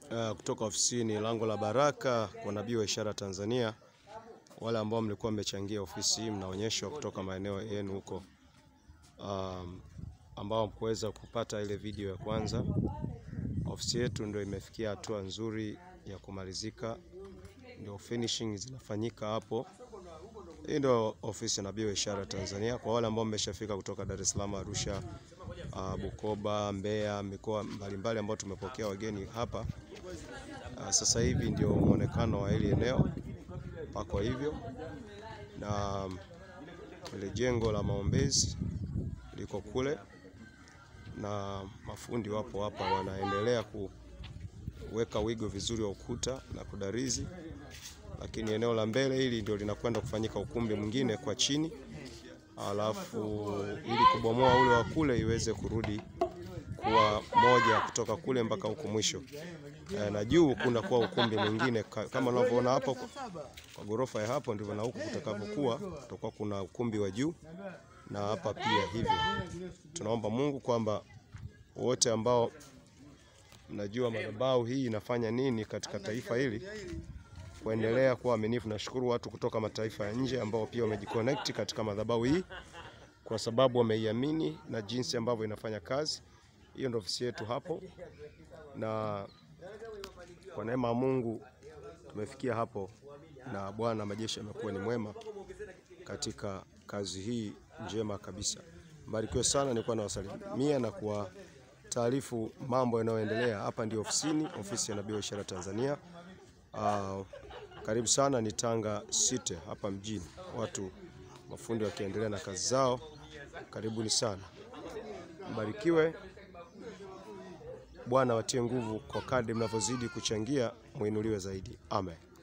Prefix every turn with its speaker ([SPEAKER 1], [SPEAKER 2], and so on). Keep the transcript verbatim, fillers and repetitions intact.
[SPEAKER 1] uh, kutoka ofisini Lango la Baraka kwa Nabii wa Ishara Tanzania. Wale ambao mlikuwa mmechangia ofisi hii mnaonyeshwa kutoka maeneo yenu huko, um, ambao mkuweza kupata ile video ya kwanza. Ofisi yetu ndio imefikia hatua nzuri ya kumalizika, ndio finishing zinafanyika hapo. Hii ndio ofisi ya Nabii wa Ishara Tanzania. Kwa wale ambao mmeshafika kutoka Dar es Salaam, Arusha, uh, Bukoba, Mbeya, mikoa mbalimbali ambao tumepokea wageni hapa, uh, sasa hivi ndio muonekano wa hili eneo pako hivyo, na ile jengo la maombezi liko kule, na mafundi wapo hapa wanaendelea kuweka wigo vizuri wa ukuta na kudarizi. Lakini eneo la mbele hili ndio linakwenda kufanyika ukumbi mwingine kwa chini, alafu ili kubomoa ule wa kule iweze kurudi kuwa moja kutoka kule mpaka huko mwisho. E, na juu kuna kuwa ukumbi mwingine kama unavyoona hapo kwa gorofa ya hapo, ndivyo na huko kutakavyokuwa, tutakuwa kuna ukumbi wa juu na hapa pia hivyo. Tunaomba Mungu kwamba wote ambao mnajua madhabahu hii inafanya nini katika taifa hili, kuendelea kuwa waaminifu. Nashukuru watu kutoka mataifa ya nje ambao pia wamejiconnect katika madhabahu hii kwa sababu wameiamini na jinsi ambavyo inafanya kazi. Hiyo ndio ofisi yetu hapo, na kwa neema ya Mungu tumefikia hapo, na Bwana majeshi amekuwa ni mwema katika kazi hii njema kabisa. Mbarikiwe sana. Nilikuwa nawasalimia na kuwa taarifu mambo yanayoendelea hapa. Ndio ofisini, ofisi ya Nabii wa Ishara Tanzania. Uh, karibu sana, ni Tanga City hapa mjini, watu mafundi wakiendelea na kazi zao. Karibuni sana, mbarikiwe. Bwana watie nguvu kwa kadri mnavyozidi kuchangia, muinuliwe zaidi. Amen.